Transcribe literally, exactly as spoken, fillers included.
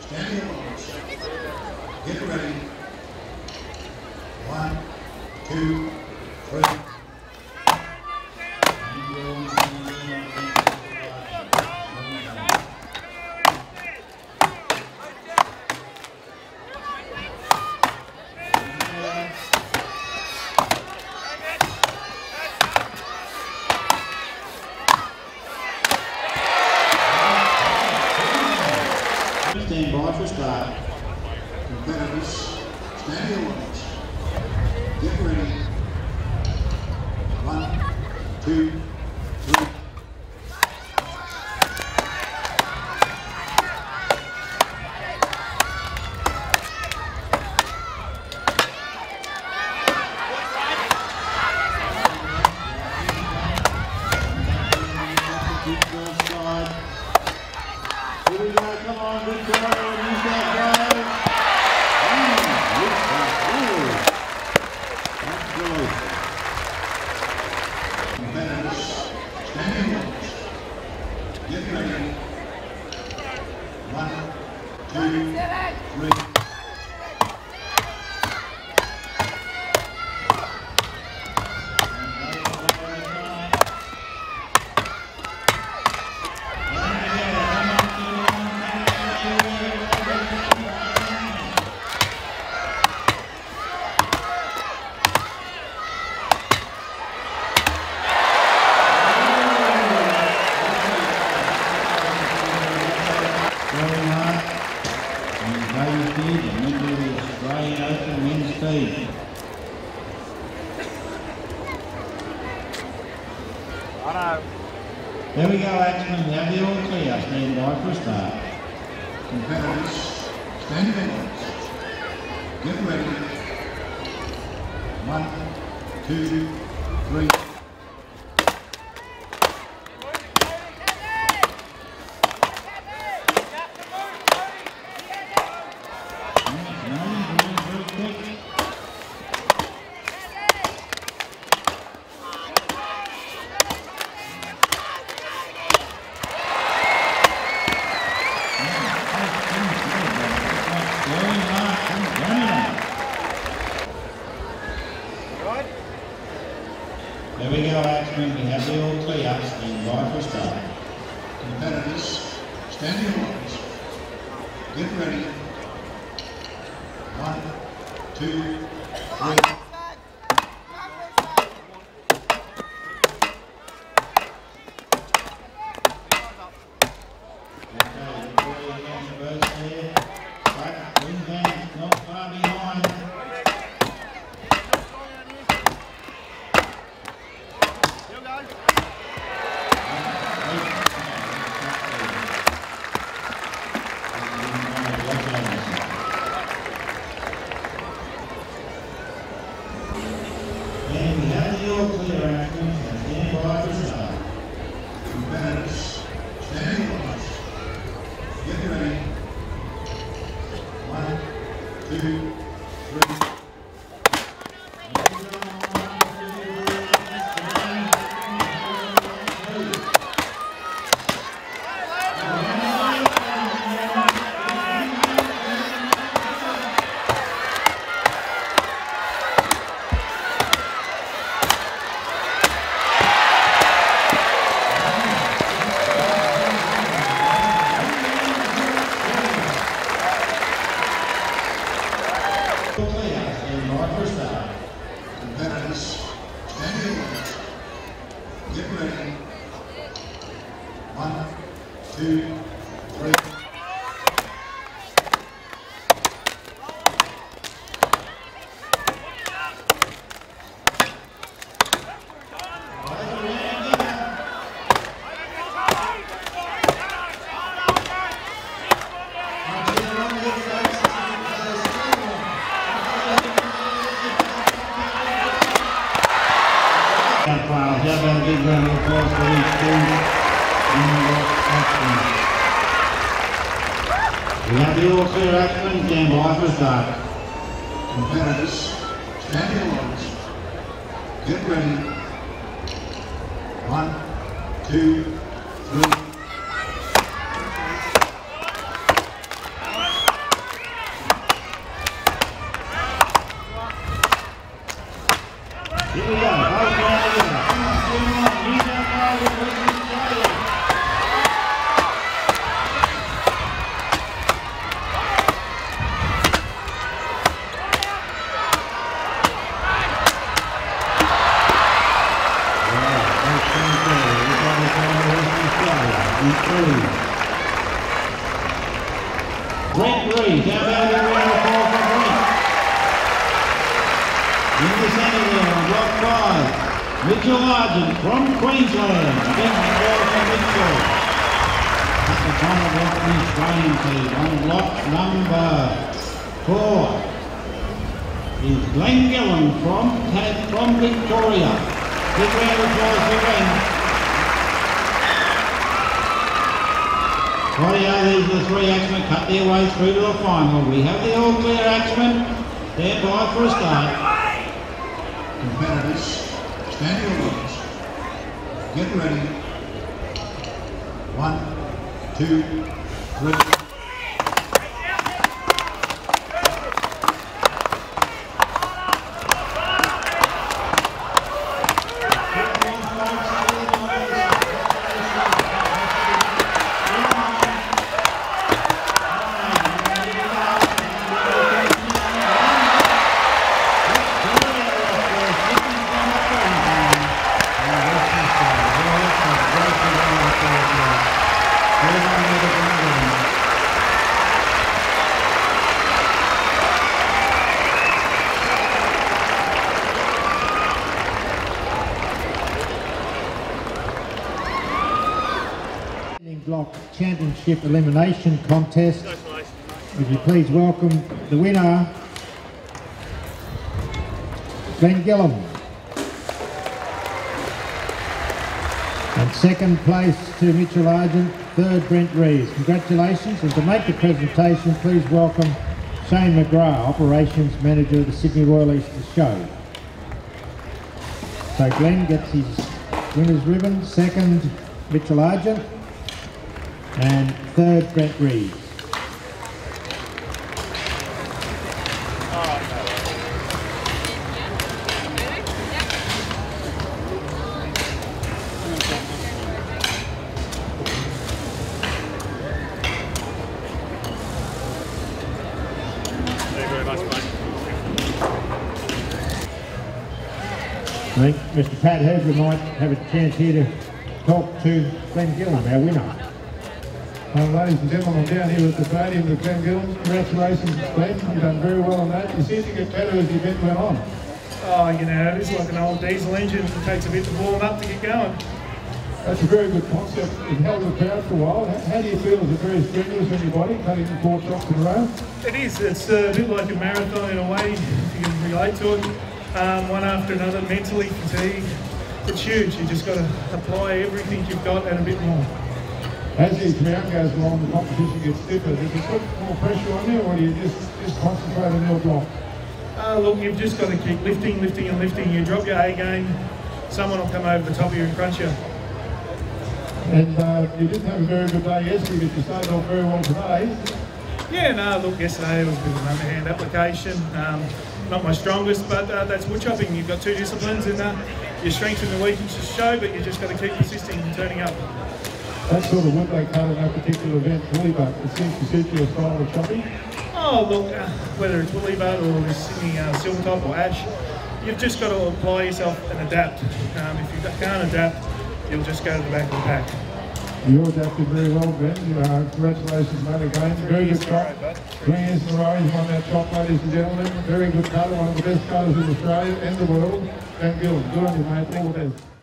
Standing launch. Get ready. One, two, three. Stand by for start. Competitors, stand your launch. Get ready. One, two, three. Here we go, come on, good try, use that drive. Mm, yes, that's Competitors, stand your launch. Get ready. One, two, three. Very hard. And very speed, and then do the Australian Open wind speed. There we go, Axman. Have the all clear. Stand by for a start. Competitors, stand your launch. Get ready. One, two, three. There we go, Axman. We have the all clear. Stand by for a start. Competitors, stand your launch. Get ready. One, two, three. Not far behind. And we have the all clear action and stand by for start. Competitors, stand your launch. Get ready. One, two, three. Competitors, stand your launch. Get ready. One, two, three. How about a big round of applause for these two in the action. We have the all clear action, stand by for start. Competitors, stand your launch. Get ready. One, two, three. Brent Rees. How about a round of applause for Brent? In the centre there on block five, Mitchell Argent from Queensland. Big welcome Mitchell. At the final block of the Australian team on block number four is Glenn Gillan from, from Victoria. Big round of applause for Glenn. Rightio, these are the three axemen cut their way through to the final. We have the all clear axemen. Stand by for a start. Competitors, stand your lines. Get ready. One, two, three. Block Championship Elimination Contest. Would you please welcome the winner, Glenn Gillan. And second place to Mitchell Argent, third Brent Rees. Congratulations, and to make the presentation, please welcome Shane McGrath, Operations Manager of the Sydney Royal Easter Show. So Glenn gets his winner's ribbon, second Mitchell Argent, and third Brent Rees. Thank you very much, mate. I think Mister Pat Herbert might have a chance here to talk to Glenn Gillan, our winner. Uh, ladies and gentlemen, I'm down here at the stadium with Glenn Gillan. Congratulations, Glenn. You've done very well on that. You seem to get better as the event went on. Oh, you know, it is like an old diesel engine. It takes a bit to warm up to get going. That's a very good concept. It held the crowd for a while. How, how do you feel? Is it very strenuous on your body, cutting four shots in a row? It is. It's a bit like a marathon in a way, if you can relate to it. Um, one after another, mentally fatigued. It's huge. You just got to apply everything you've got and a bit more. As the crowd goes along, the competition gets stiffer. Does it put more pressure on you, or do you just, just concentrate on your block? Uh, look, you've just got to keep lifting, lifting and lifting. You drop your A game, someone will come over the top of you and crunch you. And uh, you didn't have a very good day yesterday, but you started off very well today. Yeah, no, look, yesterday it was a bit of an underhand application. Um, not my strongest, but uh, that's wood chopping. You've got two disciplines, and uh, your strengths and the weaknesses show, but you just got to keep persisting and turning up. That sort of wood they cut in that particular event, woolly butt, it seems to suit your style of chopping. Oh, look, uh, whether it's woolly butt or Sydney uh, silver top or ash, you've just got to apply yourself and adapt. Um, if you can't adapt, you'll just go to the back of the pack. You adapted very well, Ben. Uh, congratulations, mate, again. Very good cut. Three years in a row, he's won that top, ladies and gentlemen. Very good cutter, one of the best cutters in Australia and the world. Ben Gillan, good on you, mate. All the best.